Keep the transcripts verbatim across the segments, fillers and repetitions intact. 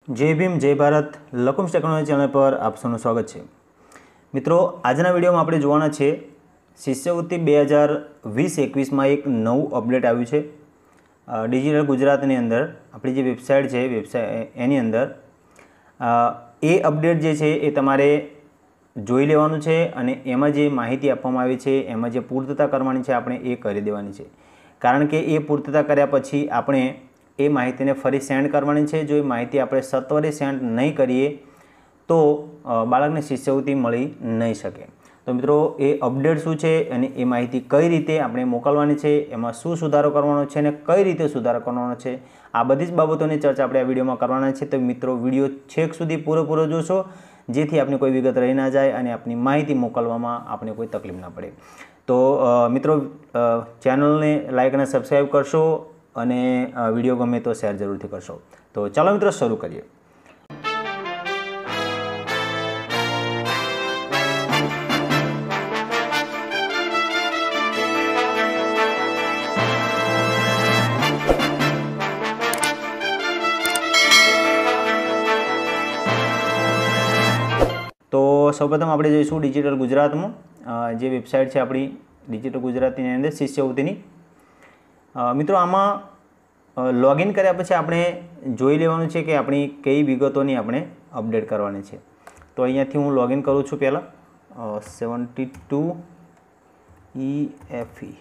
जय भीम जय Bharat लकुम्स technology channel पर आप सबનું સ્વાગત છે। મિત્રો આજના વિડીયોમાં આપણે જોવાના છે શિષ્યવૃત્તિ બે હજાર વીસ એકવીસમાં એક નવું અપડેટ આવ્યું છે ડિજિટલ ગુજરાતની અંદર આપણી જે વેબસાઇટ છે વેબસાઇટ એની અંદર એ અપડેટ જે છે એ તમારે જોઈ લેવાનું છે અને એમાં જે માહિતી આપવામાં આવી છે એમાં જે પૂર્તતા કરવાની છે આપણે એ કરી દેવાની છે, કારણ કે એ પૂર્તતા કર્યા પછી આપણે એ માહિતીને ફરી સેન્ડ કરવાની છે। જો એ માહિતી આપણે સત્વરે સેન્ડ નહીં કરીએ તો બાળકને શિષ્યવૃત્તિ મળી નહીં શકે। તો મિત્રો એ અપડેટ શું છે અને એ માહિતી કઈ રીતે આપણે મોકલવાની છે, એમાં શું સુધારો કરવાનો છે અને કઈ રીતે સુધારો કરવાનો છે, આ બધી જ બાબતોની ચર્ચા આપણે આ વિડીયોમાં કરવાના છે। તો મિત્રો વિડીયો છેક સુધી પૂરેપૂરો જોશો જેથી આપની કોઈ વિગત રહી ના જાય અને આપની માહિતી મોકલવામાં આપણે કોઈ તકલીફ ના પડે। તો મિત્રો ચેનલને લાઈક અને સબસ્ક્રાઈબ કરશો અને વિડીયો ગમે તો શેર જરૂરથી કરશો। તો ચાલો મિત્રો શરૂ કરીએ। તો સૌપ્રથમ આપણે જોઈશું ડિજિટલ ગુજરાતમાં જે વેબસાઇટ છે આપણી ડિજિટલ ગુજરાતીની અંદર શિષ્યવૃત્તિની। મિત્રો આમાં લૉગિન કર્યા પછી આપણે જોઈ લેવાનું છે કે આપણી કઈ વિગતોની આપણે અપડેટ કરવાની છે। તો અહીંયાથી હું લૉગિન કરું છું પહેલાં seventy two E F E.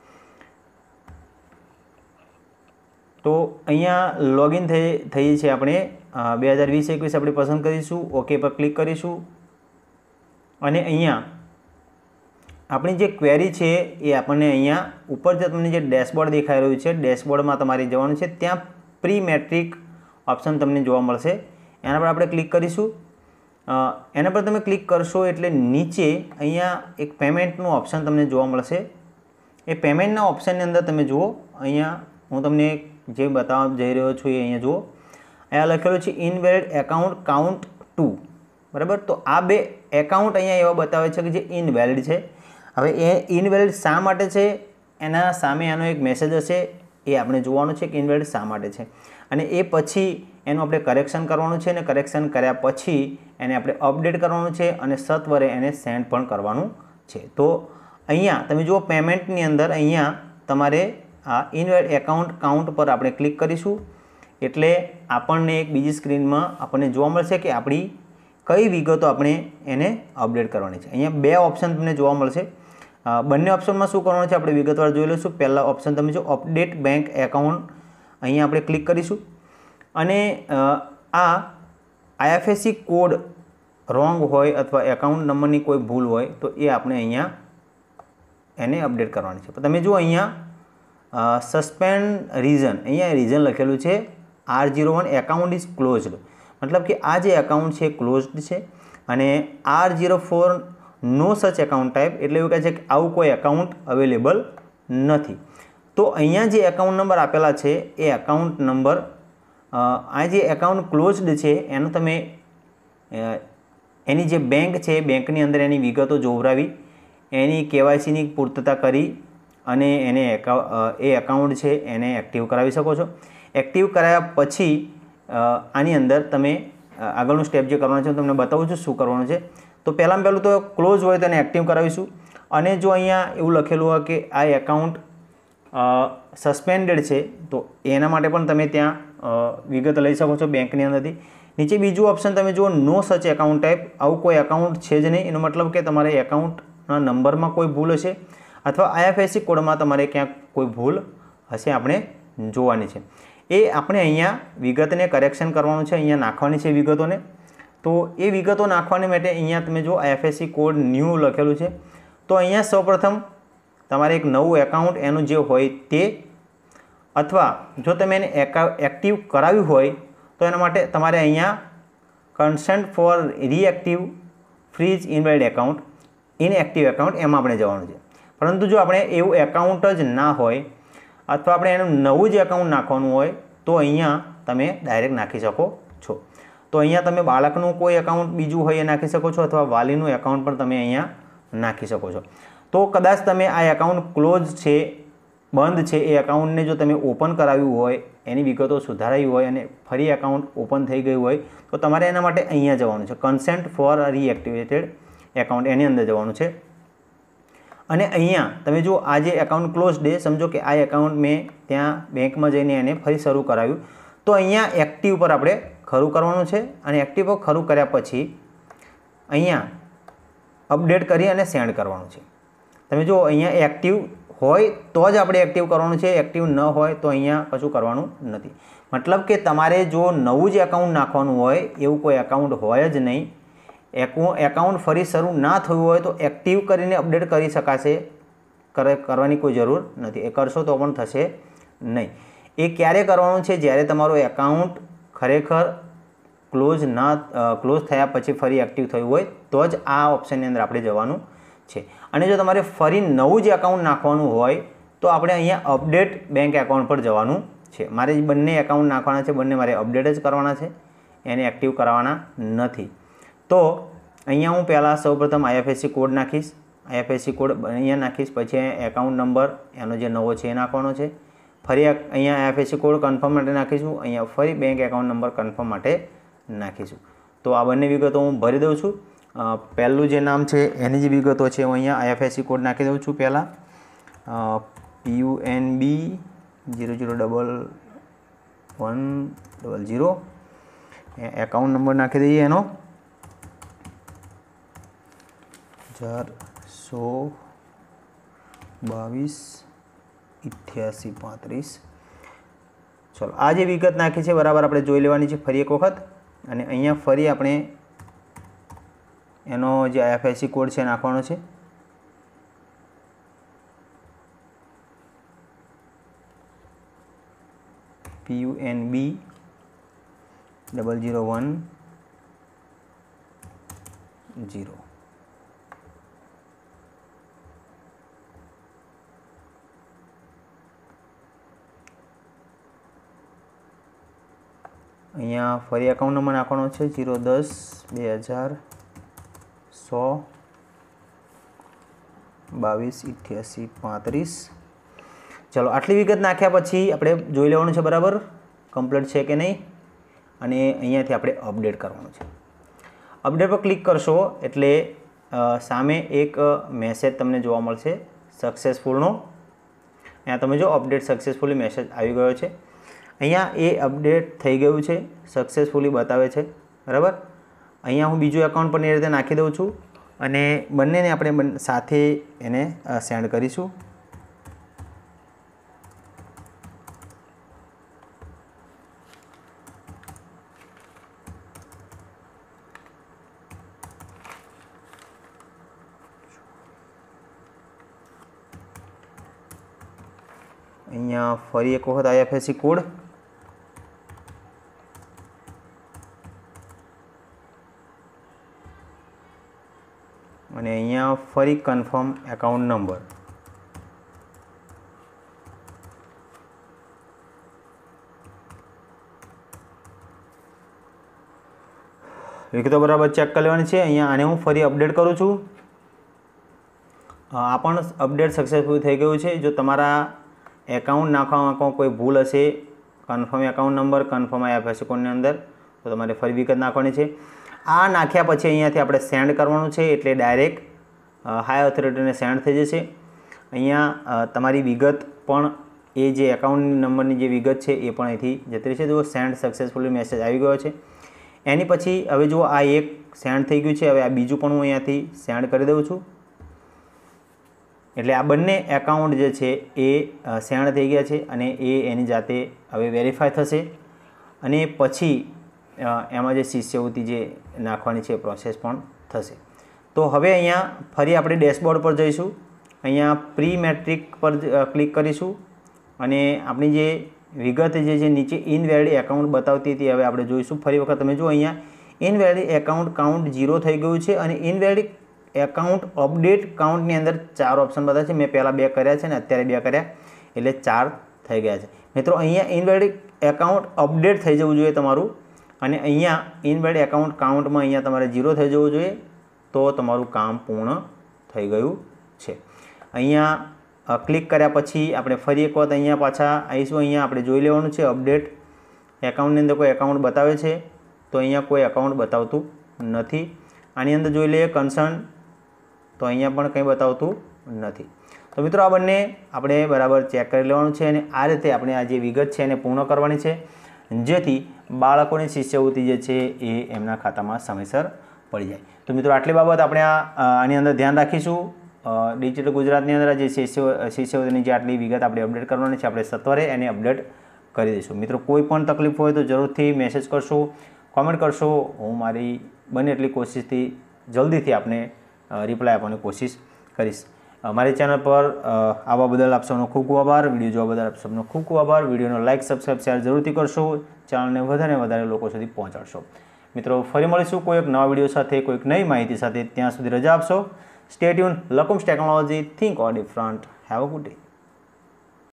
તો અહીંયા લૉગિન થઈ થઈ છે આપણે બે હજાર વીસ એકવીસ આપણે પસંદ કરીશું, ઓકે પર ક્લિક કરીશું અને અહીંયા આપણી જે ક્વેરી છે એ આપણને અહીંયા ઉપર જે તમને જે ડેશબોર્ડ દેખાઈ રહ્યું છે ડેશબોર્ડમાં તમારે જવાનું છે, ત્યાં પ્રી મેટ્રિક ઓપ્શન તમને જોવા મળશે, એના પર આપણે ક્લિક કરીશું। એના પર તમે ક્લિક કરશો એટલે નીચે અહીંયા એક પેમેન્ટનું ઓપ્શન તમને જોવા મળશે। એ પેમેન્ટના ઓપ્શનની અંદર તમે જુઓ, અહીંયા હું તમને જે બતાવવા જઈ રહ્યો છું એ અહીંયા જુઓ, અહીંયા લખેલું છે ઇનવેલિડ એકાઉન્ટ કાઉન્ટ ટુ, બરાબર। તો આ બે એકાઉન્ટ અહીંયા એવા બતાવે છે કે જે ઇનવેલિડ છે। હવે એ ઇનવેલિડ શા માટે છે એના સામે એનો એક મેસેજ હશે, એ આપણે જોવાનું છે કે ઇનવેલિડ શા માટે છે અને એ પછી એનું આપણે કરેક્શન કરવાનું છે અને કરેક્શન કર્યા પછી એને આપણે અપડેટ કરવાનું છે અને સત્વરે એને સેન્ડ પણ કરવાનું છે। તો અહીંયા તમે જુઓ પેમેન્ટની અંદર અહીંયા તમારે આ ઇનવેલિડ એકાઉન્ટ કાઉન્ટ પર આપણે ક્લિક કરીશું એટલે આપણને એક બીજી સ્ક્રીનમાં આપણને જોવા મળશે કે આપણી કઈ વિગતો આપણે એને અપડેટ કરવાની છે। અહીંયા બે ઓપ્શન તમને જોવા મળશે, બંને ઓપ્શનમાં શું કરવાનું છે આપણે વિગતવાર જોઈ લઈશું। પહેલા ઓપ્શન તમે જો અપડેટ બેંક એકાઉન્ટ, અહીંયા આપણે ક્લિક કરીશું અને આ આઈએફએસસી કોડ રોંગ હોય અથવા એકાઉન્ટ નંબરની કોઈ ભૂલ હોય તો એ આપણે અહીંયા એને અપડેટ કરવાની છે। તમે જુઓ અહીંયા સસ્પેન્ડ રીઝન, અહીંયા રીઝન લખેલું છે R zero one account is closed, મતલબ કે આ જે એકાઉન્ટ છે ક્લોઝડ છે અને આર ઝીરો ફોર નો સચ એકાઉન્ટ ટાઈપ, એટલે એવું કહે છે કે આવું કોઈ એકાઉન્ટ અવેલેબલ નથી। તો અહીંયા જે એકાઉન્ટ નંબર આપેલા છે એ એકાઉન્ટ નંબર આ જે એકાઉન્ટ ક્લોઝડ છે એનો તમે એની જે બેંક છે બેંકની અંદર એની વિગતો જોવરાવી એની કેવાયસીની પૂર્તતા કરી અને એને એ એકાઉન્ટ છે એને એક્ટિવ કરાવી શકો છો। એક્ટિવ કરાવ્યા પછી આની અંદર તમે આગળનું સ્ટેપ જે કરવાનું છે હું તમને બતાવું છું શું કરવાનું છે। તો પહેલાં પહેલું તો ક્લોઝ હોય તો એને એક્ટિવ કરાવીશું અને જો અહીંયા એવું લખેલું હોય કે આ એકાઉન્ટ સસ્પેન્ડેડ છે તો એના માટે પણ તમે ત્યાં વિગત લઈ શકો છો બેંકની અંદરથી। નીચે બીજું ઓપ્શન તમે જુઓ નો સચ એકાઉન્ટ ટાઈપ, આવું કોઈ એકાઉન્ટ છે જ નહીં, એનો મતલબ કે તમારે એકાઉન્ટના નંબરમાં કોઈ ભૂલ હશે અથવા આઈએફએસસી કોડમાં તમારે ક્યાંક કોઈ ભૂલ હશે, આપણે જોવાની છે। એ આપણે અહીંયા વિગતને કરેક્શન કરવાનું છે, અહીંયા નાખવાની છે વિગતોને। તો એ વિગતો નાખવાની માટે અહીંયા તમે જો આઈએફએસસી કોડ ન્યૂ લખેલું છે, તો અહીંયા સૌપ્રથમ તમારે એક નવું એકાઉન્ટ એનું જે હોય તે, અથવા જો તમે એને એક્ટિવ કરાવ્યું હોય તો એના માટે તમારે અહીંયા consent for reactive freeze invalid account inactive account એમાં આપણે જવાનું છે। પરંતુ જો આપણે એવું એકાઉન્ટ જ ના હોય અથવા આપણે એનું નવું જ એકાઉન્ટ નાખવાનું હોય તો અહીંયા તમે ડાયરેક્ટ નાખી શકો છો। તો અહીંયા તમે બાળકનું કોઈ એકાઉન્ટ બીજું હોય એ નાખી શકો છો અથવા વાલીનું એકાઉન્ટ પણ તમે અહીંયા નાખી શકો છો। તો કદાચ તમે આ એકાઉન્ટ ક્લોઝ છે બંધ છે એ એકાઉન્ટને જો તમે ઓપન કરાવ્યું હોય, એની વિગતો સુધારાઈ હોય અને ફરી એકાઉન્ટ ઓપન થઈ ગયું હોય તો તમારે એના માટે અહીંયા જવાનું છે, કન્સેન્ટ ફોર રીએક્ટિવેટેડ એકાઉન્ટ, એની અંદર જવાનું છે. અને અહીંયા તમે જો આ જે એકાઉન્ટ ક્લોઝ ડે, સમજો કે આ એકાઉન્ટ મેં ત્યાં બેંકમાં જઈને એને ફરી શરૂ કરાવ્યું, તો અહીંયા એક્ટિવ પર આપણે ખરું કરવાનું છે. અને એક્ટિવ પર ખરું કર્યા પછી અહીંયા અપડેટ કરી અને સેન્ડ કરવાનું છે. તમે જો અહીંયા એક્ટિવ હોય તો જ આપણે એક્ટિવ કરવાનું છે, એક્ટિવ ન હોય તો અહીંયા કશું કરવાનું નથી. મતલબ કે તમારે જો નવું જ એકાઉન્ટ નાખવાનું હોય, એવું કોઈ એકાઉન્ટ હોય જ નહીં, એકાઉન્ટ ફરી શરૂ ના થયું હોય તો એક્ટિવ કરીને અપડેટ કરી શકાશે, કરવાની કોઈ જરૂર નથી. એ કરશો તો પણ થશે નહીં. એ ક્યારે કરવાનું છે? જ્યારે તમારું એકાઉન્ટ ખરેખર ક્લોઝ ના ક્લોઝ થયા પછી ફરી એક્ટિવ થયું હોય તો જ આ ઓપ્શનની અંદર આપણે જવાનું છે. અને જો તમારે ફરી નવું જ એકાઉન્ટ નાખવાનું હોય તો આપણે અહીંયા અપડેટ બેંક એકાઉન્ટ પર જવાનું છે. મારે બંને એકાઉન્ટ નાખવાના છે, બંને મારે અપડેટ જ કરવાના છે, એને એક્ટિવ કરવાના નથી. તો અહીંયા હું પહેલાં સૌપ્રથમ આઈએફએસસી કોડ નાખીશ, આઈએફએસસી કોડ અહીંયા નાખીશ, પછી એકાઉન્ટ નંબર એનો જે નવો છે એ નાખવાનો છે. ફરી અહીંયા આઈએફએસસી કોડ કન્ફર્મ માટે નાખીશું, અહીંયા ફરી બેંક એકાઉન્ટ નંબર કન્ફર્મ માટે નાખીશું. તો આ બંને વિગતો હું ભરી દઉં છું. પહેલું જે નામ છે એની જે વિગતો છે હું અહીંયા આઈએફએસસી કોડ નાખી દઉં છું. પહેલાં PUNB zero zero double one double zero, account number નાખી દઈએ એનો ચારસો બાવીસ અઠ્યાસી પાંત્રીસ. ચલો, આ જે વિગત નાખી છે બરાબર આપણે જોઈ લેવાની છે ફરી એક વખત. અને અહીંયા ફરી આપણે એનો જે આઈએફએસસી કોડ છે નાખવાનો છે. PUNB double zero one zero. અહીંયા ફરી એકાઉન્ટ નંબર નાખવાનો છે જીરો દસ બે હજાર સો બાવીસ અઠ્યાસી પાંત્રીસ. ચલો, આટલી વિગત નાખ્યા પછી આપણે જોઈ લેવાનું છે બરાબર કમ્પ્લીટ છે કે નહીં. અને અહીંયાથી આપણે અપડેટ કરવાનું છે. અપડેટ પર ક્લિક કરશો એટલે સામે એક મેસેજ તમને જોવા મળશે સક્સેસફુલનો. અહીંયા તમે જો અપડેટ સક્સેસફુલી મેસેજ આવી ગયો છે. અહીંયા એ અપડેટ થઈ ગયું છે, સક્સેસફુલી બતાવે છે બરાબર. અહીંયા હું બીજું એકાઉન્ટ પણ એ રીતે નાખી દઉં છું અને બંનેને આપણે સાથે એને સેન્ડ કરીશું. અહીંયા ફરી એક વખત આઈએફએસસી કોડ, અને અહીંયા ફરી કન્ફર્મ એકાઉન્ટ નંબર. વિગતો બરાબર ચેક કરી લેવાની છે. અહીંયા આને હું ફરી અપડેટ કરું છું. આ પણ અપડેટ સક્સેસફુલ થઈ ગયું છે. જો તમારા એકાઉન્ટ નાખવામાં કોઈ ભૂલ હશે, confirm account number confirm IFSC કોડની અંદર, તો તમારે ફરી વિગત નાખવાની છે. આ નાખ્યા પછી અહીંયાથી આપણે સેન્ડ કરવાનું છે એટલે ડાયરેક્ટ હાઈ ઓથોરિટીને સેન્ડ થઈ જશે. અહીંયા તમારી વિગત પણ એ જે એકાઉન્ટ નંબરની જે વિગત છે એ પણ અહીંથી જતી રહેશે. જો સેન્ડ સક્સેસફુલી મેસેજ આવી ગયો છે. એની પછી હવે જો આ એક સેન્ડ થઈ ગયું છે, હવે આ બીજું પણ હું અહીંયાથી સેન્ડ કરી દઉં છું. એટલે આ બંને એકાઉન્ટ જે છે એ સેન્ડ થઈ ગયા છે અને એ એની જાતે હવે વેરીફાઈ થશે. અને પછી એમાં જે શિષ્યવૃત્તિ જે નાખવાની છે એ પ્રોસેસ પણ થશે. તો હવે અહીંયા ફરી આપણે ડેશબોર્ડ પર જઈશું. અહીંયા પ્રી મેટ્રિક પર ક્લિક કરીશું અને આપણી જે વિગત જે છે નીચે ઇનવેલિડ એકાઉન્ટ બતાવતી હતી હવે આપણે જોઈશું. ફરી વખત તમે જો અહીંયા ઇનવેલિડ એકાઉન્ટ કાઉન્ટ ઝીરો થઈ ગયું છે અને ઇનવેલિડ એકાઉન્ટ અપડેટ કાઉન્ટની અંદર ચાર ઓપ્શન બતાવે છે. મેં પહેલાં બે કર્યા છે ને અત્યારે બે કર્યા એટલે ચાર થઈ ગયા છે. મિત્રો અહીંયા ઇનવેલિડ એકાઉન્ટ અપડેટ થઈ જવું જોઈએ તમારું, અને અહીંયા ઇનવેલિડ એકાઉન્ટ કાઉન્ટમાં અહીંયા તમારે ઝીરો થઈ જવું જોઈએ, તો તમારું કામ પૂર્ણ થઈ ગયું છે. અહીંયા ક્લિક કર્યા પછી આપણે ફરી એક વખત અહીંયા પાછા આવીશું। અહીંયા આપણે જોઈ લેવાનું છે અપડેટ એકાઉન્ટની અંદર કોઈ એકાઉન્ટ બતાવે છે તો અહીંયા કોઈ એકાઉન્ટ બતાવતું નથી। આની અંદર જોઈ લઈએ કન્સર્ન તો અહીંયા પણ કંઈ બતાવતું નથી। તો મિત્રો આ બંને આપણે બરાબર ચેક કરી લેવાનું છે અને આ રીતે આપણે આ જે વિગત છે એને પૂર્ણ કરવાની છે, જેથી બાળકોની શિષ્યવૃત્તિ જે છે એ એમના ખાતામાં સમયસર પડી જાય। તો મિત્રો આટલી બાબત આપણે આ આની અંદર ધ્યાન રાખીશું। ડિજિટલ ગુજરાતની અંદર જે શિષ્ય શિષ્યવૃત્તિની જે આટલી વિગત આપણે અપડેટ કરવાની છે, આપણે સત્વરે એને અપડેટ કરી દઈશું। મિત્રો કોઈ પણ તકલીફ હોય તો જરૂરથી મેસેજ કરશો, કોમેન્ટ કરશો। હું મારી બને એટલી કોશિશથી જલ્દીથી આપને રિપ્લાય આપવાની કોશિશ કરીશ। મારી ચેનલ પર આવવા બદલ આપ સૌનો ખૂબ ખૂબ આભાર। વિડીયો જોવા બદલ આપ સૌનો ખૂબ ખૂબ આભાર। વિડીયોનો લાઇક, સબસ્ક્રાઈબ, શેર જરૂરથી કરશો, ચેનલને વધારે વધારે લોકો સુધી પહોંચાડશો। મિત્રો ફરી મળીશું કોઈ એક નવા વિડીયો સાથે, કોઈક નવી માહિતી સાથે। ત્યાં સુધી રજા આપશો। Stay tuned, Lakums technology, think or different. Have a good day.